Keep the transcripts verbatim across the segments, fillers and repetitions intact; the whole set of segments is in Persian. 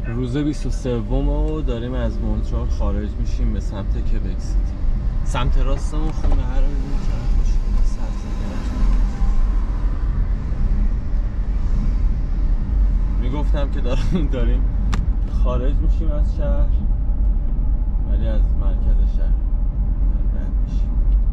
روز بیست و سه و داریم از مونترال خارج میشیم به سمت کبک سیتی. سمت راستمون خونه ها رو میبینیم چقدر خوشگله، سبز درخت. میگفتم که داریم داریم خارج میشیم از شهر، ولی از مرکز شهر رد میشیم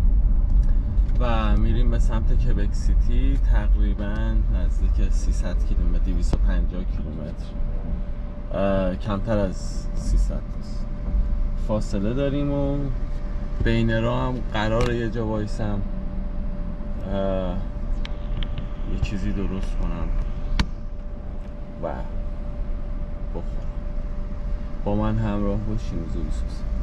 و میریم به سمت کبک سیتی. تقریبا نزدیک سیصد کیلومتر، دویست و پنجاه کیلومتر، کمتر از سیصد فاصله داریم و بین راه هم قراره یه جا وایسم یه چیزی درست کنم و بخورم. با من همراه باشین. روز بیست و سه.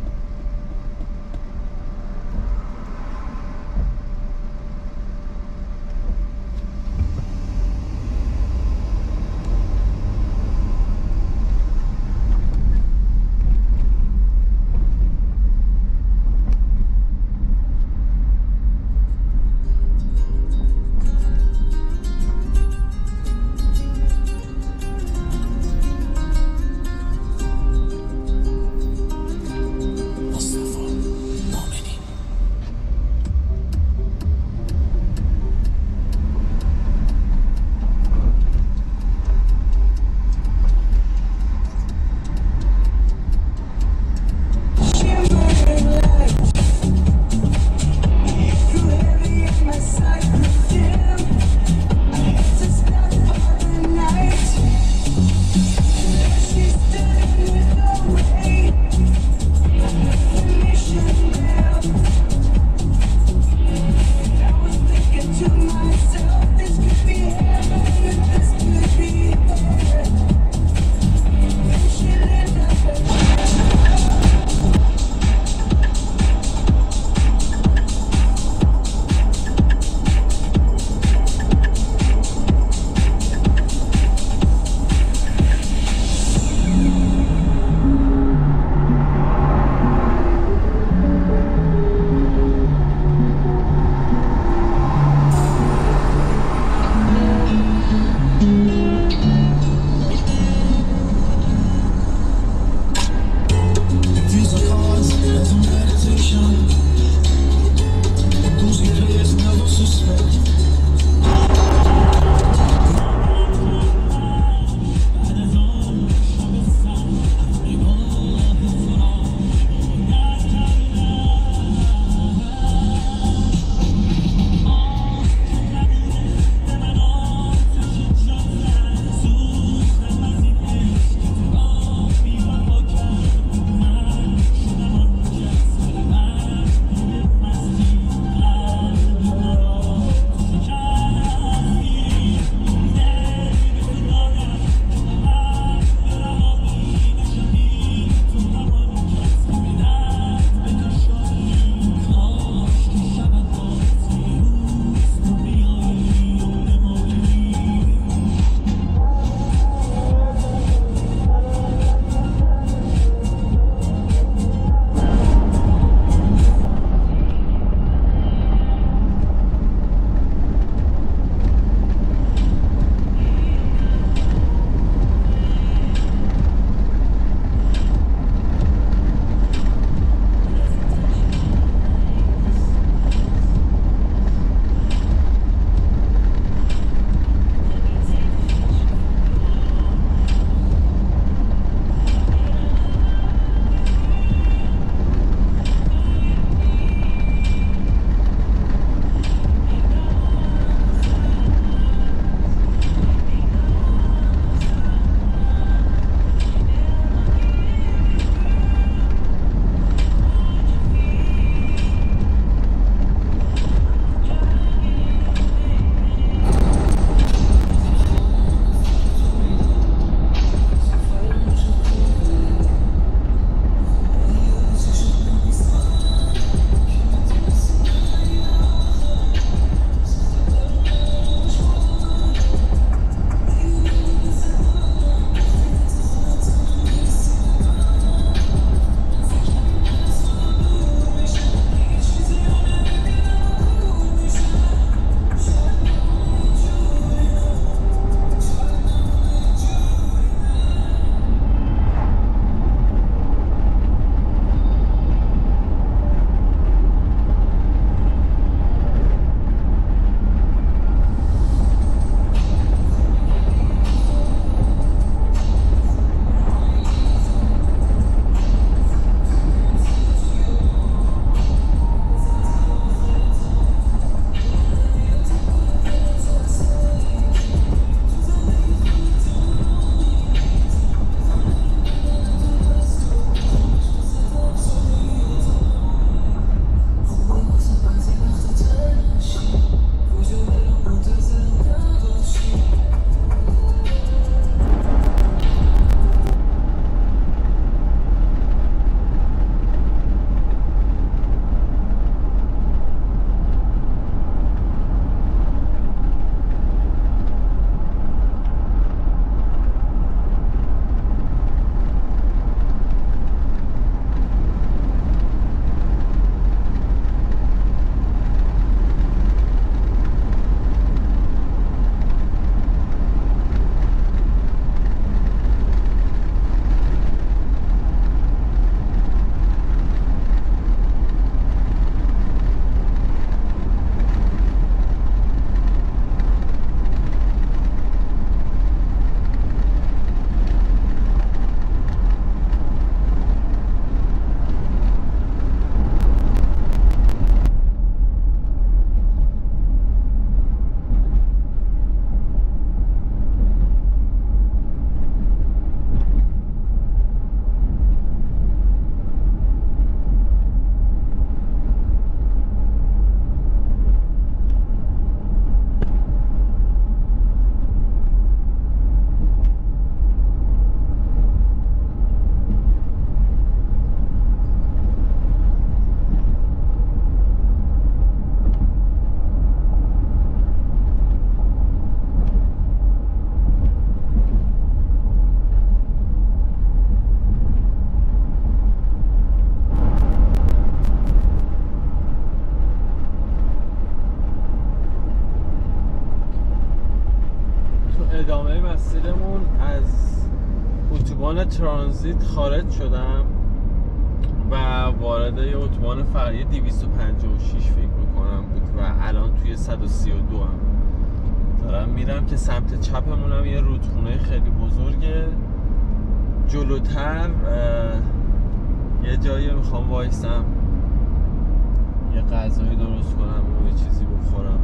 ادامه مسیرمون از اتوبان ترانزیت خارج شدم و وارد یه اتوبان فرعی دویست و پنجاه و شش فکر میکنم بود و الان توی صد و سی و دو هم دارم میرم که سمت چپمونم یه رودخونه خیلی بزرگه. جلوتر یه جایی میخوام وایسم یه غذایی درست کنم و یه چیزی بخورم،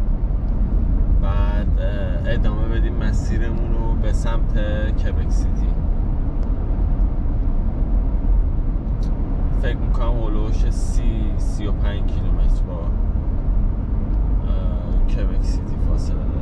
بعد ادامه بدیم مسیرمون رو به سمت کبک سیتی. فکر میکنم اولوش سی سی و پنج کیلومتر با کبک سیتی فاصله داریم.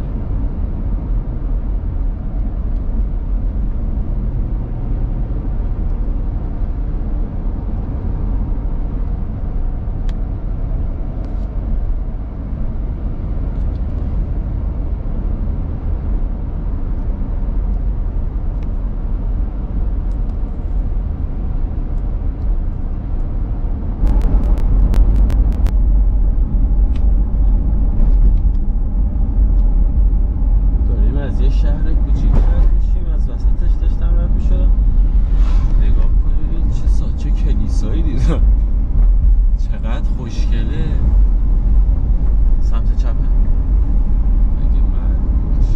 چقدر خوشگله. سمت چپه اگه معلوم باشه.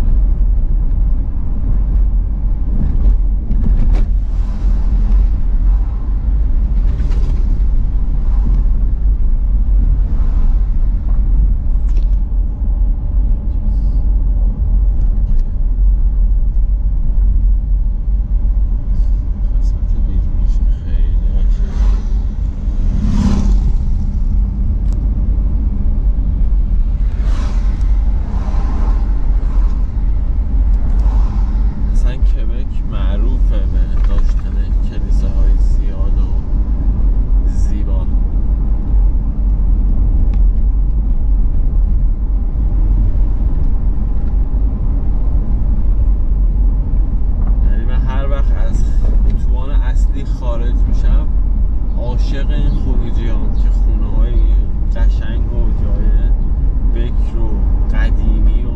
خارج میشم عاشق این خروجی هم که خونه های قشنگ و جای بکر و قدیمی و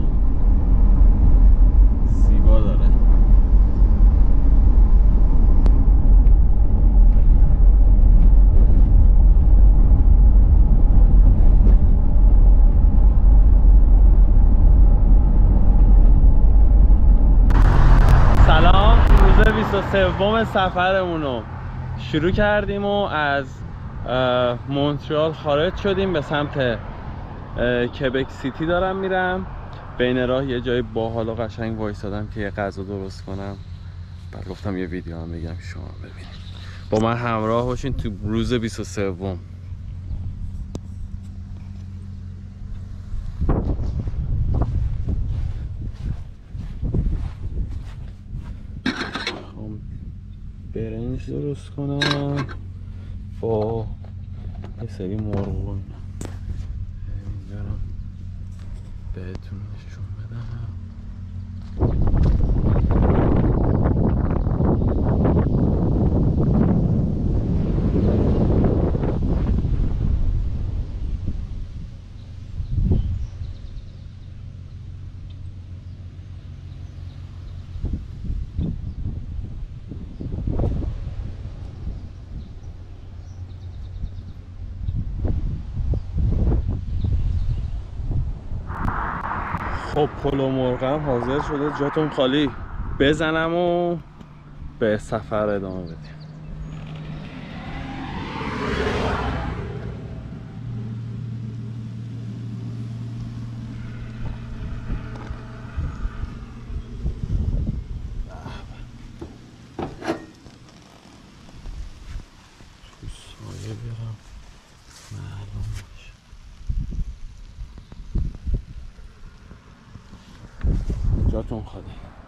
زیبا داره. سلام، روز بیست و سوم سفرمون رو شروع کردیم و از مونترال خارج شدیم به سمت کبک سیتی. دارم میرم بین راه یه جای باحال و قشنگ وایسادم که یه غذا درست کنم، بعد گفتم یه ویدیو هم بگم شما ببینید. با من همراه باشین تو روز بیست و سوم. برنج درست کنم با یه سری مرغ بهتون نشون بدم. خب پلو مرغم حاضر شده، جاتون خالی. بزنم و به سفر ادامه بدیم. تو سایه برم معلوم باشه. جاتون خالی،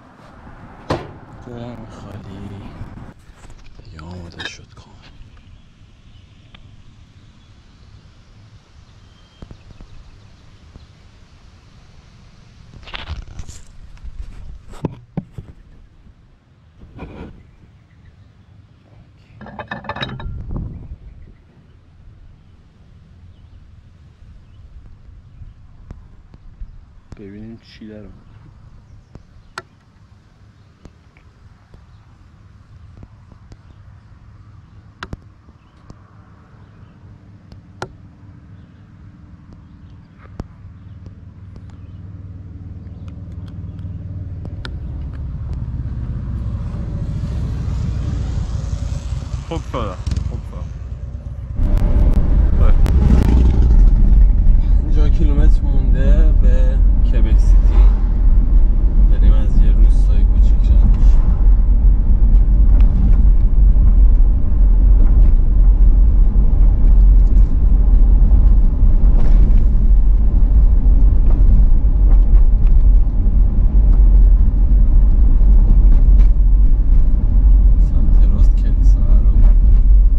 جاتون خالی. دیگه آماده شد کامل. ببینیم چی دارم. خوب شده خوب شده پنجاه کیلومتر مونده به کبک سیتی. داریم از یه روستای کوچیک رد میشیم. سمت راست کلیسا رو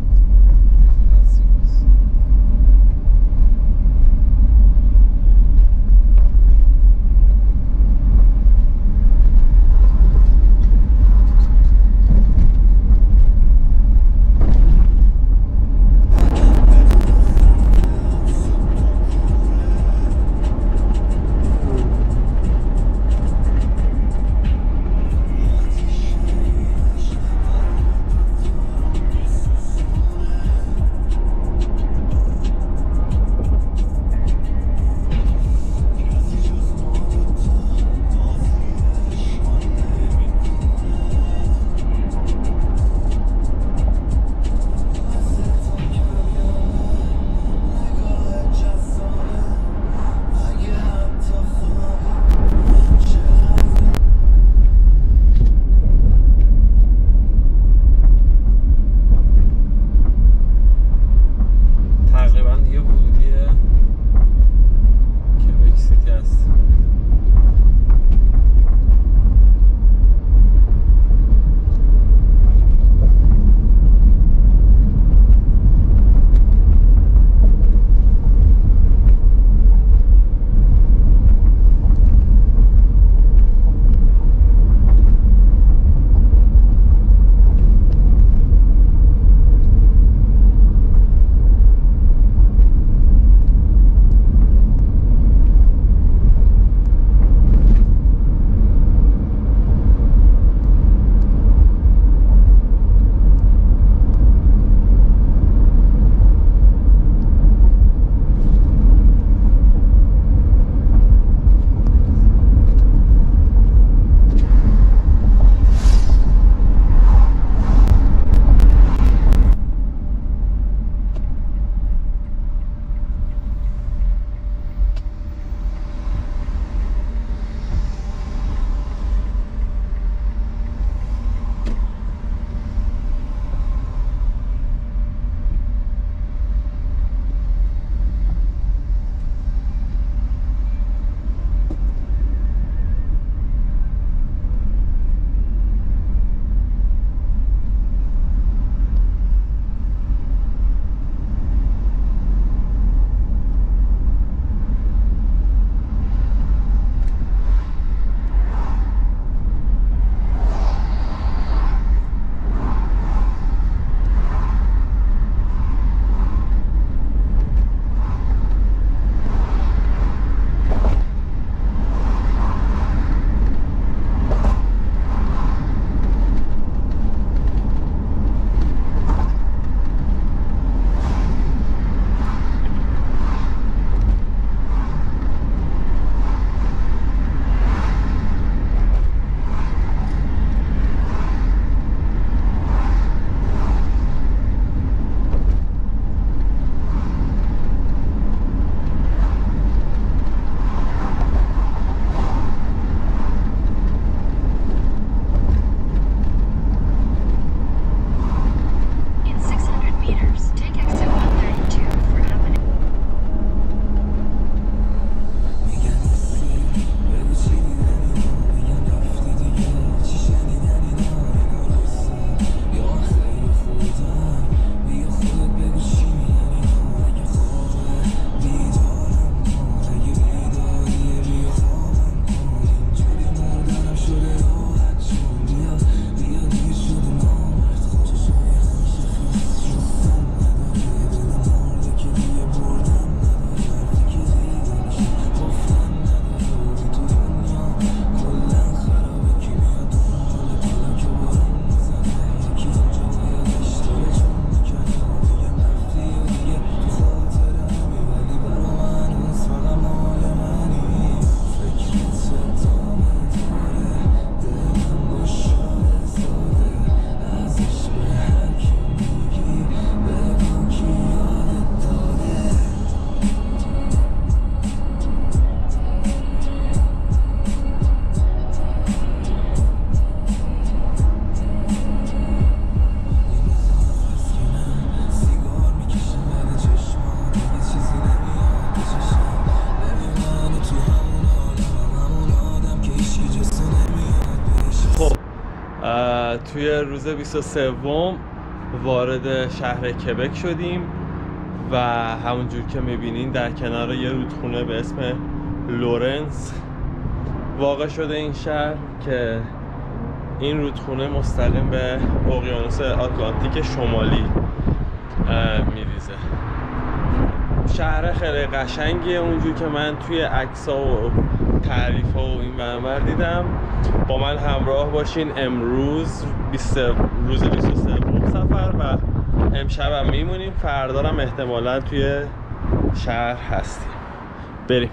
و توی روز بیست و سه وارد شهر کبک شدیم و همونجور که میبینین در کنار یه رودخونه به اسم لورنس واقع شده این شهر که این رودخونه مستقیم به اقیانوس آتلانتیک شمالی میریزه. شهر خیلی قشنگیه اونجور که من توی عکس‌ها و تعریف‌ها و این منور دیدم. با من همراه باشین. امروز بیست روز بیست و سه سفر و امشب هم میمونیم، فردا هم احتمالاً توی شهر هستیم. بریم.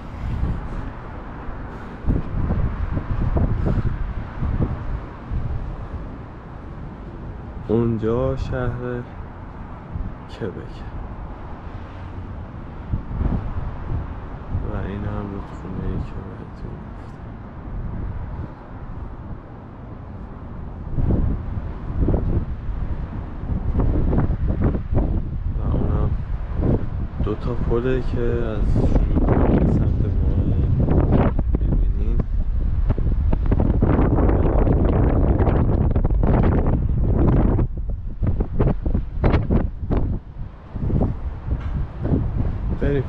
اونجا شهر کبک و این هم رودخونه ای که بهتون گفتم و اونم دو تا پله که از سمت ماه میبینین. بریم.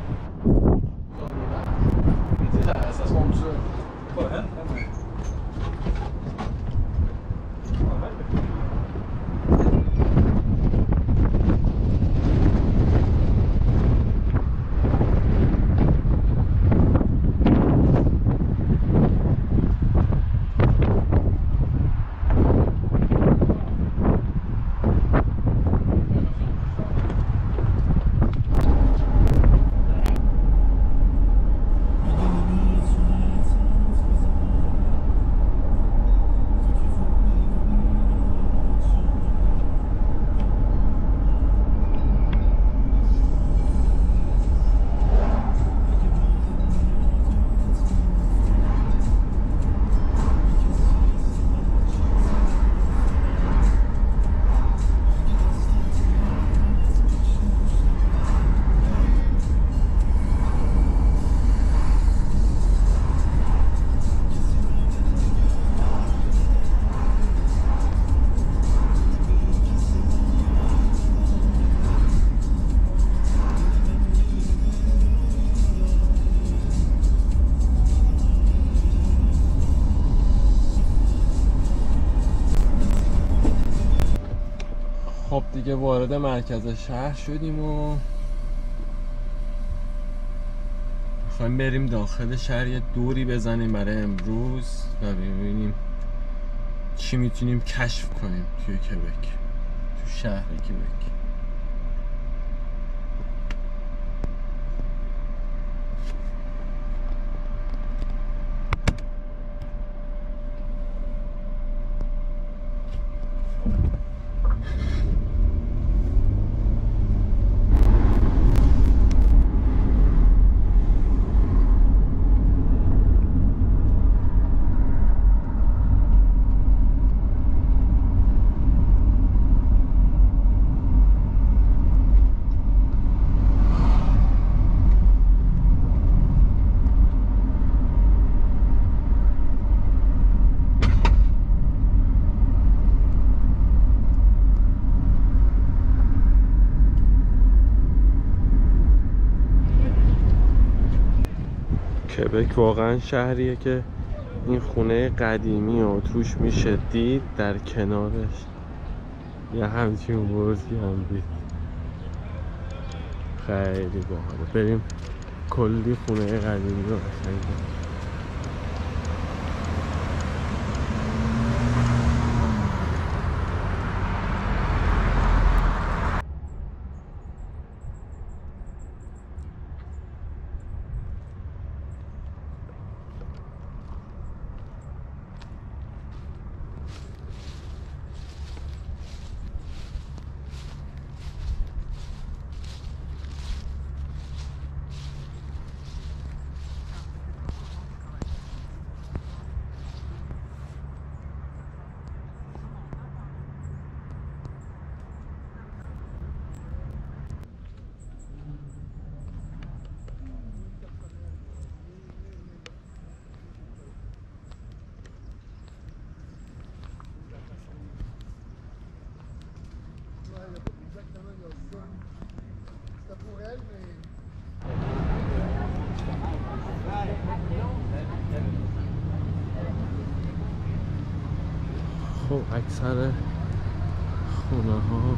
خب دیگه وارد مرکز شهر شدیم و میخوایم بریم داخل شهر یه دوری بزنیم برای امروز و ببینیم چی میتونیم کشف کنیم توی کبک، تو شهر کبک. کبک واقعا شهریه که این خونه قدیمی و توش میشه دید، در کنارش یه همچین برجی هم دید. خیلی باحاله. بریم کلی خونه قدیمی رو قشنگ خب اکثر خونه ها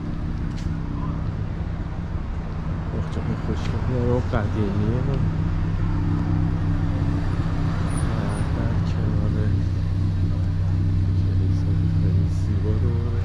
چقدر خوشگله و قدیمیه و در کنار کلیسا خیلی زیبا دوره.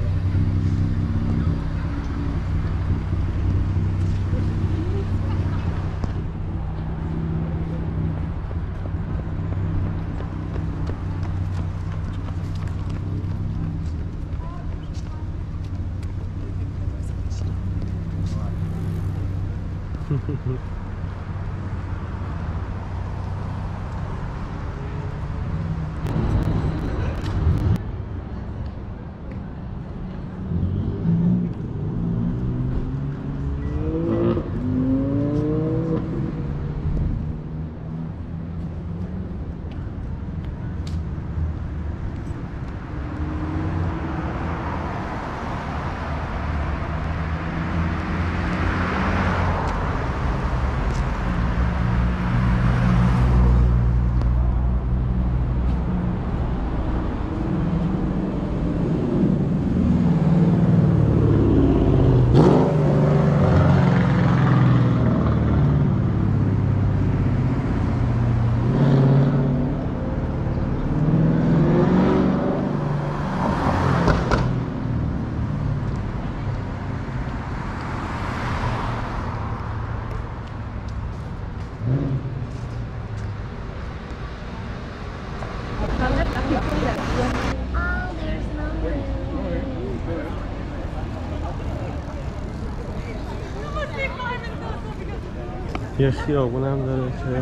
یه خیابون هم داره که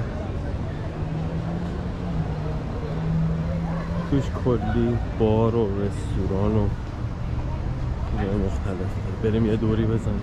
توش کلی بار و رستوران و چیزای مختلف داره. بریم یه دوری بزنیم.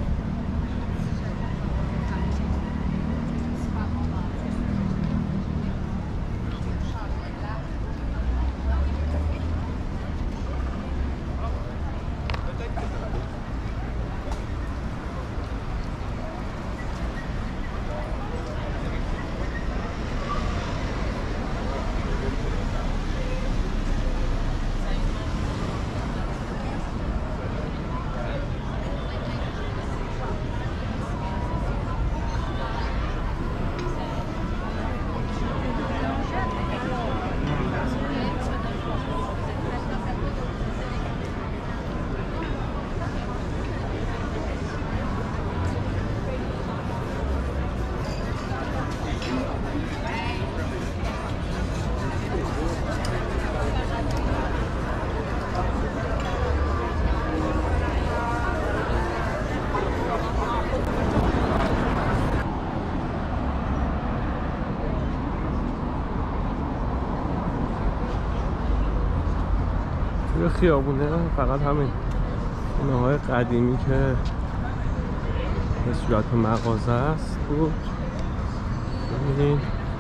یه خیابونه فقط همین خونه های قدیمی که به صورت مغازه است بود. ببینید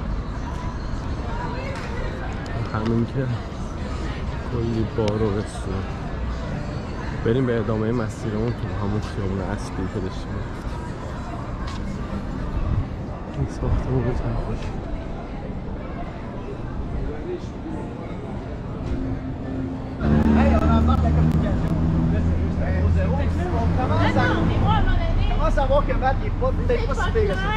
همین که کلی بار و رستوران. بریم به ادامه مسیرمون تو همون خیابون اصلی که داشتیم. این ساختمون چند خوش. Savoir que Matt, il est pas peut-être pas si pire que ça.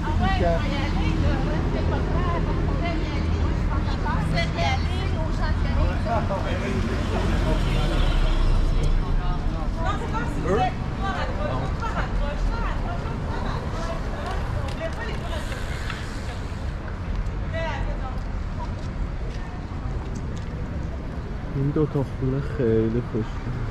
این دو تا خونه خیلی خوشگله.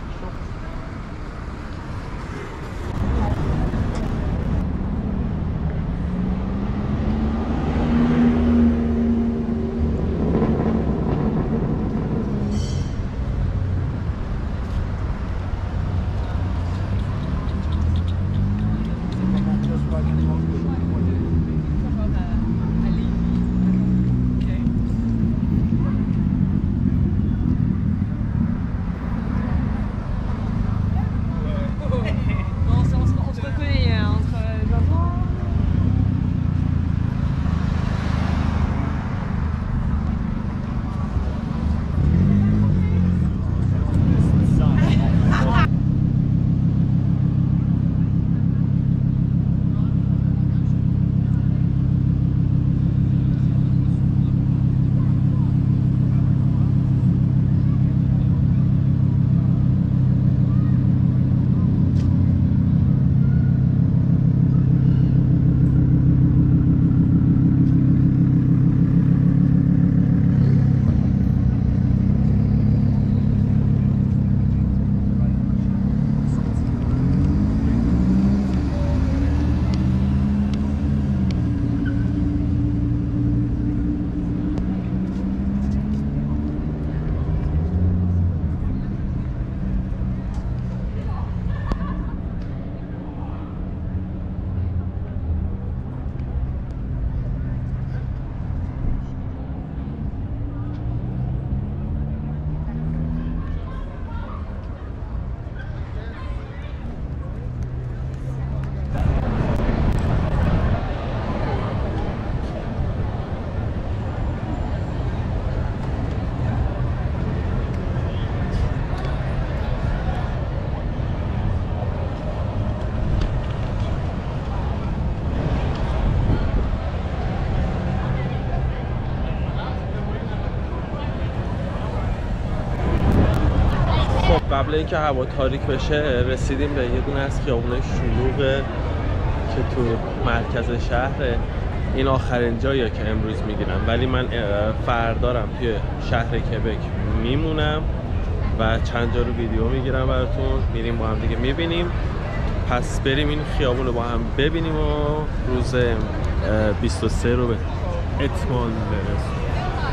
قبل اینکه هوا تاریک بشه رسیدیم به یه دونه از خیابونای شلوغه که تو مرکز شهره. این آخرین جاییه که امروز میگیرم، ولی من فردارم توی شهر کبک میمونم و چند جا رو ویدیو میگیرم براتون، میریم با هم دیگه میبینیم. پس بریم این خیابون رو با هم ببینیم و روز بیست و سه رو به اتمام برسیم.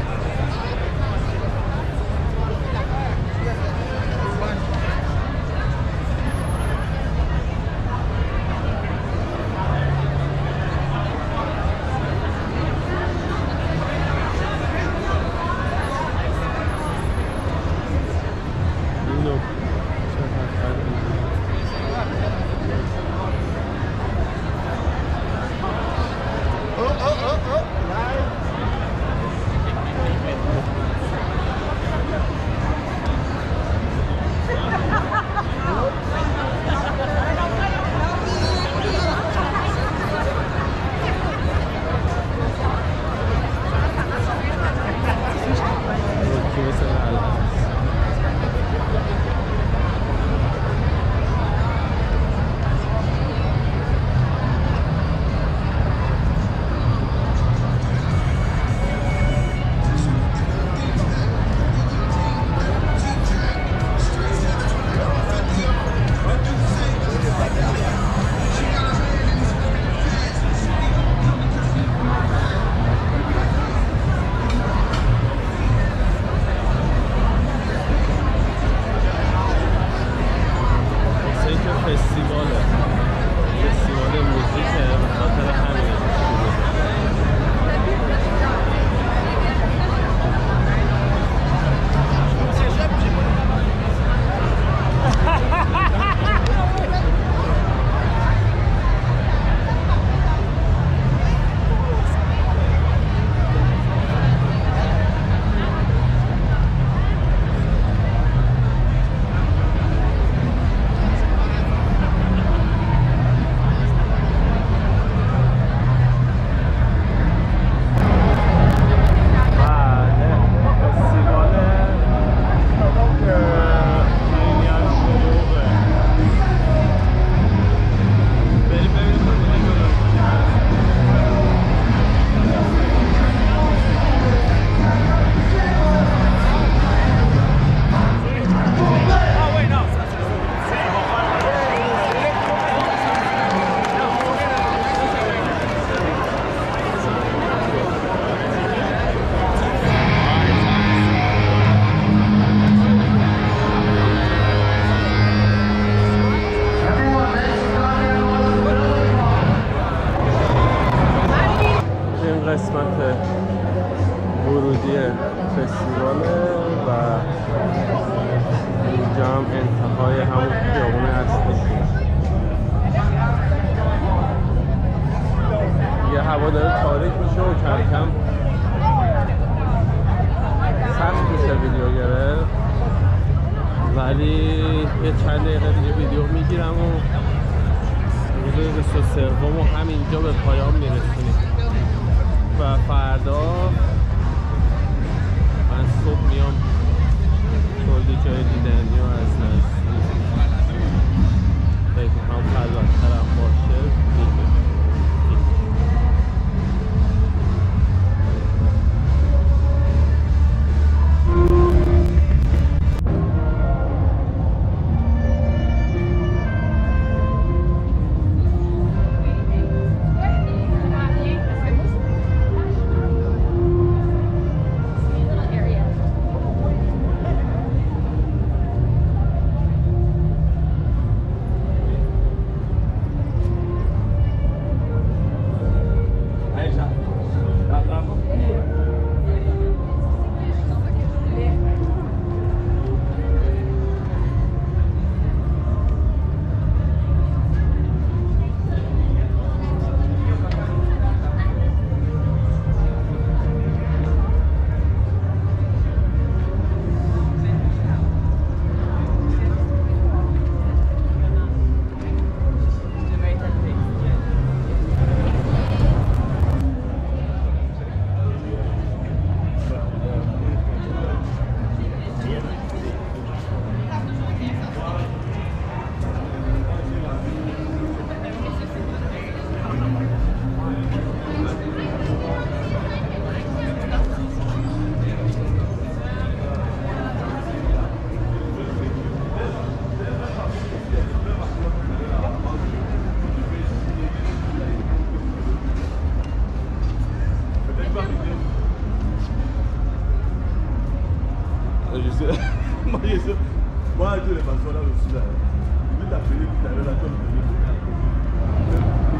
قسمت ورودی فستیواله و اینجا هم انتهای همون خیابون اصلی. یه هوا داره تاریک میشه و کم کم سخت میشه ویدیو گرفت، ولی یه چند دقیقه دیگه ویدیو میگیرم و روز بیست و سه و همینجا به پایان میرسونیم و فردا من صبح میام کلی جای دیدنی و از نزدیک فکر میکنم خلوت‌ترم باشه میگم. Moi, je les passeurs là aussi là. Je vais t'appeler tout à l'heure là, comme je vais te donner à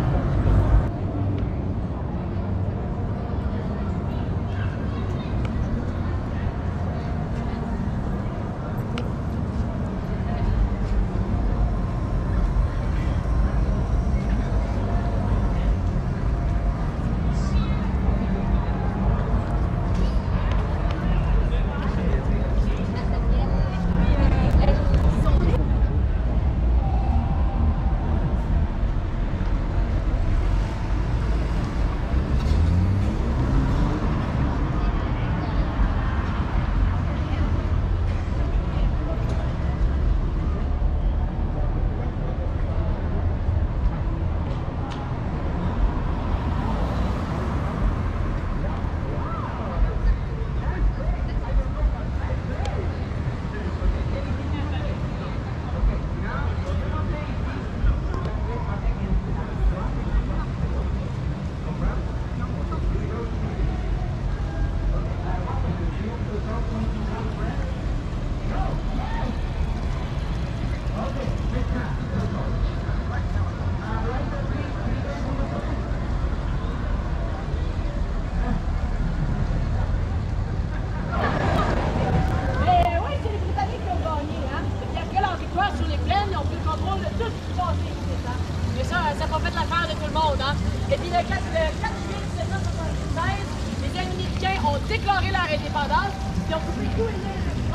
déclaré leur indépendance, ils ont coupé tout et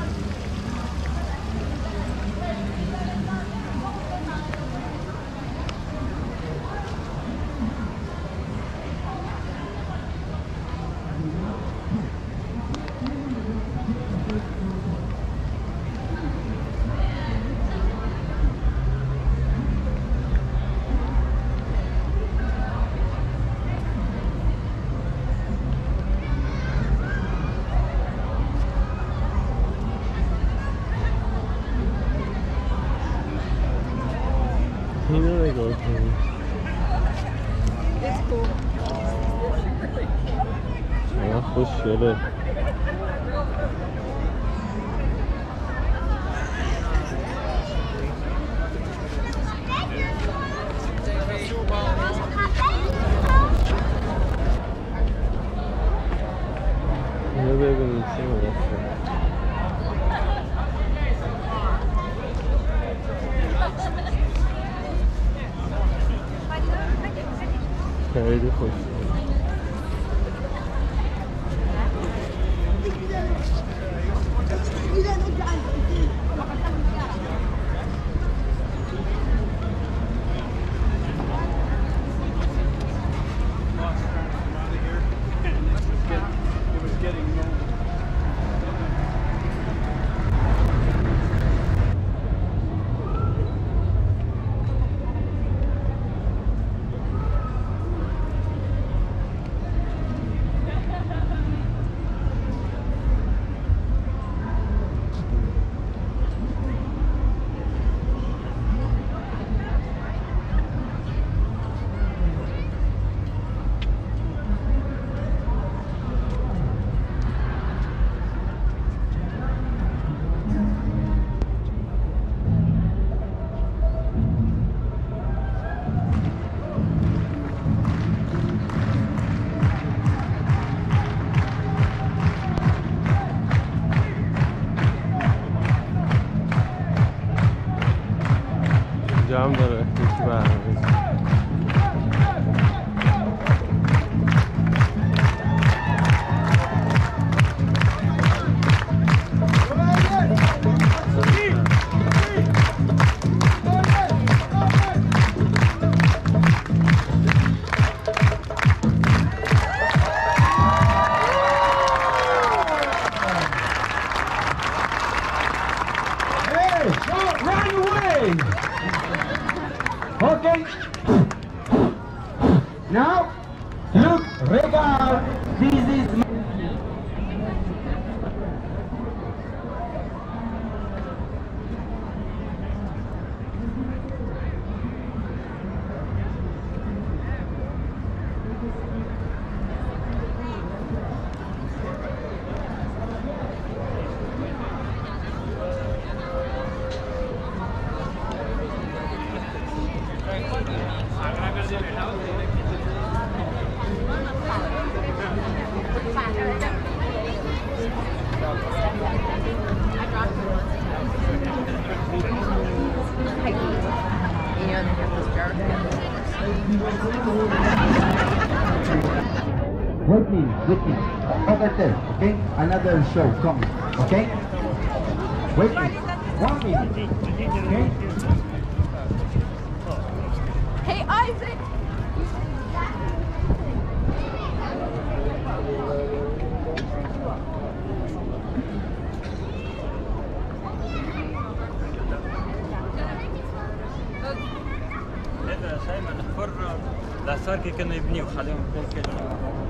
اینو نگاه کنید. چقدر خوشگله. اینو ببینید چه مدرسه. خیلی خوش. جام داره یکی برنامه. Okay. Now, look, regard. This is. Wait me, wait me. Over there, okay? Another show coming, okay? Wait me. One minute, okay? Hey, Isaac! هذا شيء من الفر لا صار كي كانوا يبنيو خليهم كل كلمه